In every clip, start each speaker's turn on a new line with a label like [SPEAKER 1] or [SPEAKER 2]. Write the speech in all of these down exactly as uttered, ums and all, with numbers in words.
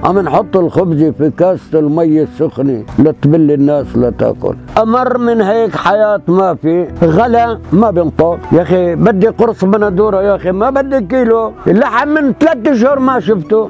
[SPEAKER 1] عم نحط الخبز في كاسة المي السخنة لتبل الناس لا تاكل. امر من هيك حياة ما في، غلا ما بينطق. يا اخي بدي قرص بندورة، يا اخي ما بدي كيلو اللحم من ثلاث اشهر ما شفته.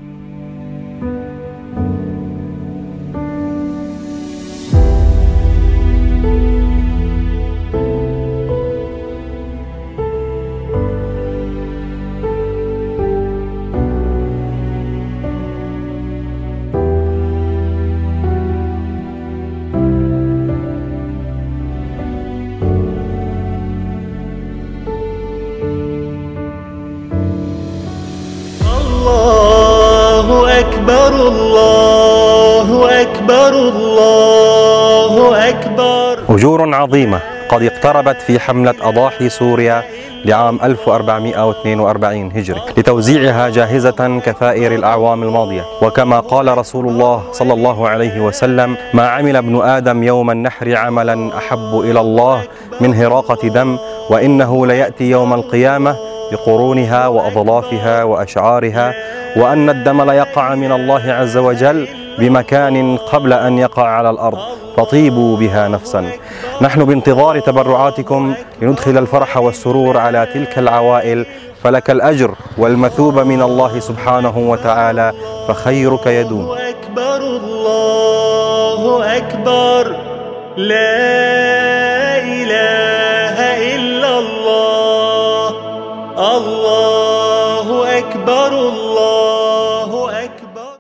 [SPEAKER 2] الله أكبر الله أكبر الله أكبر.
[SPEAKER 3] أجور عظيمة قد اقتربت في حملة أضاحي سوريا لعام ألف وأربعمئة واثنين وأربعين هجري لتوزيعها جاهزة كثائر الأعوام الماضية. وكما قال رسول الله صلى الله عليه وسلم: ما عمل ابن آدم يوم النحر عملا أحب إلى الله من هراقة دم، وإنه ليأتي يوم القيامة بقرونها وأضلافها وأشعارها، وأن الدم ليقع من الله عز وجل بمكان قبل أن يقع على الأرض، فطيبوا بها نفسا. نحن بانتظار تبرعاتكم لندخل الفرح والسرور على تلك العوائل، فلك الأجر والمثوبة من الله سبحانه وتعالى، فخيرك يدوم.
[SPEAKER 2] الله أكبر الله أكبر. لا